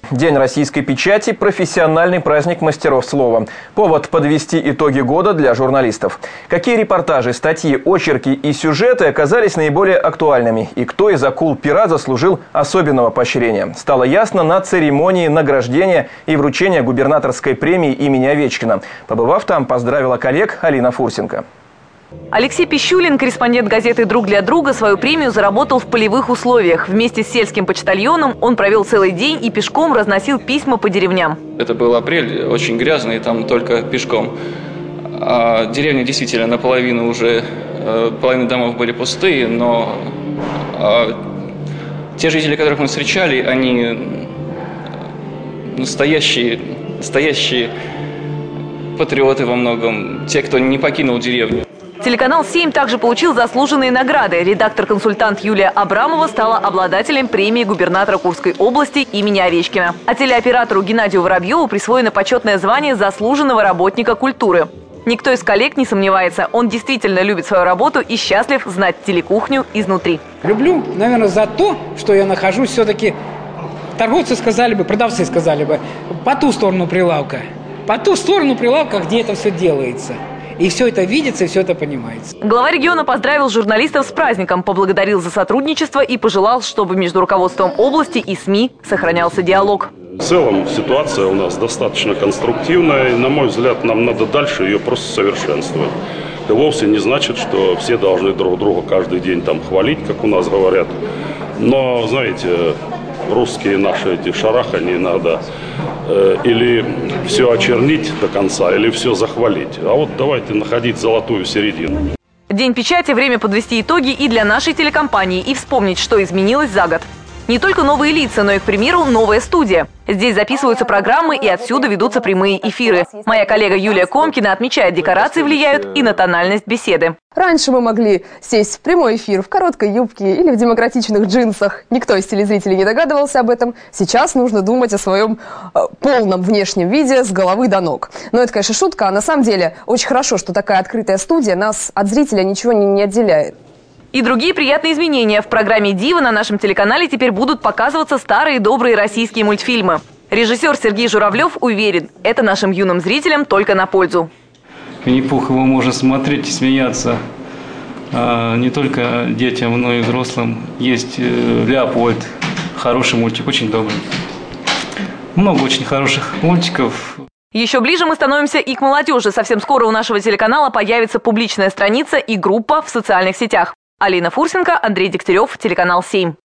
День российской печати – профессиональный праздник мастеров слова. Повод подвести итоги года для журналистов. Какие репортажи, статьи, очерки и сюжеты оказались наиболее актуальными? И кто из акул-пера заслужил особенного поощрения? Стало ясно на церемонии награждения и вручения губернаторской премии имени Овечкина. Побывав там, поздравила коллег Алина Фурсенко. Алексей Пищулин, корреспондент газеты «Друг для друга», свою премию заработал в полевых условиях. Вместе с сельским почтальоном он провел целый день и пешком разносил письма по деревням. Это был апрель, очень грязный, там только пешком. А деревня действительно наполовину уже, половина домов были пустые, но те жители, которых мы встречали, они настоящие патриоты во многом, те, кто не покинул деревню. Телеканал «7» также получил заслуженные награды. Редактор-консультант Юлия Абрамова стала обладателем премии губернатора Курской области имени Овечкина. А телеоператору Геннадию Воробьеву присвоено почетное звание заслуженного работника культуры. Никто из коллег не сомневается, он действительно любит свою работу и счастлив знать телекухню изнутри. Люблю, наверное, за то, что я нахожусь все-таки, торговцы сказали бы, продавцы сказали бы, по ту сторону прилавка. По ту сторону прилавка, где это все делается. И все это видится, и все это понимается. Глава региона поздравил журналистов с праздником, поблагодарил за сотрудничество и пожелал, чтобы между руководством области и СМИ сохранялся диалог. В целом ситуация у нас достаточно конструктивная, и, на мой взгляд, нам надо дальше ее просто совершенствовать. Это вовсе не значит, что все должны друг друга каждый день там хвалить, как у нас говорят. Но, знаете, русские наши эти шарахания надо или все очернить до конца, или все захвалить. А вот давайте находить золотую середину. День печати – время подвести итоги и для нашей телекомпании, и вспомнить, что изменилось за год. Не только новые лица, но и, к примеру, новая студия. Здесь записываются программы и отсюда ведутся прямые эфиры. Моя коллега Юлия Комкина отмечает, декорации влияют и на тональность беседы. Раньше мы могли сесть в прямой эфир в короткой юбке или в демократичных джинсах. Никто из телезрителей не догадывался об этом. Сейчас нужно думать о своем полном внешнем виде с головы до ног. Но это, конечно, шутка. А на самом деле очень хорошо, что такая открытая студия нас от зрителя ничего не отделяет. И другие приятные изменения. В программе «Дива» на нашем телеканале теперь будут показываться старые добрые российские мультфильмы. Режиссер Сергей Журавлев уверен, это нашим юным зрителям только на пользу. Винни-Пух, его можно смотреть и смеяться не только детям, но и взрослым. Есть Леопольд, хороший мультик, очень добрый. Много очень хороших мультиков. Еще ближе мы становимся и к молодежи. Совсем скоро у нашего телеканала появится публичная страница и группа в социальных сетях. Алина Фурсенко, Андрей Дегтярев, телеканал «7».